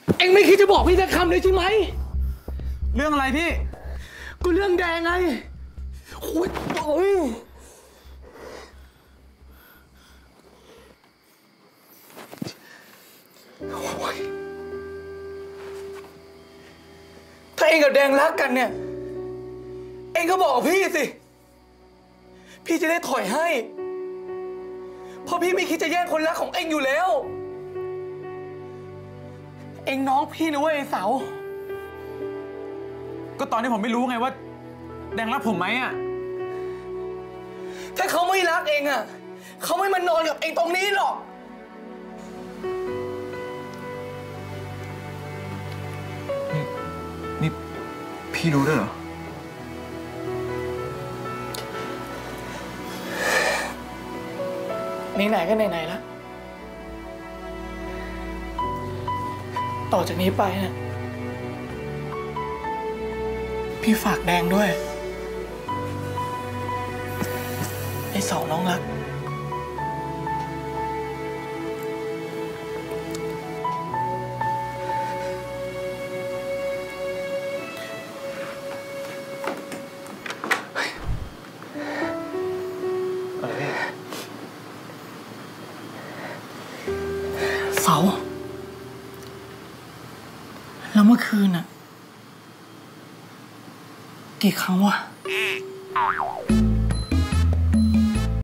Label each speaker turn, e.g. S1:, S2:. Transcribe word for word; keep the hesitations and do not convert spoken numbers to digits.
S1: เอ็งไม่คิดจะบอกพี่สักคำเลยใช่ไหม
S2: เรื่องอะไรพี่
S1: ก็เรื่องแดงไงโอ้ยโอ้ยโอ้ยถ้าเอ็งกับแดงรักกันเนี่ยเอ็งก็บอกกับพี่สิพี่จะได้ถอยให้เพราะพี่ไม่คิดจะแย่งคนรักของเอ็งอยู่แล้วเอ็งน้องพี่นะเว้ยไอ้เสา
S2: ก็ตอนนี้ผมไม่รู้ไงว่าแดงรักผมไหมอ่ะ
S1: ถ้าเขาไม่รักเองอ่ะเขาไม่มานอนกับเองตรงนี้หรอก
S2: นี่นี่พี่รู้ด้วยเหรอ
S1: ไหนๆก็ไหนๆแล้วต่อจากนี้ไปนะพี่ฝากแดงด้วยไอ้สองน้องรักเสาแล้วเมื่อคืนน่ะกี่ครั้งวะ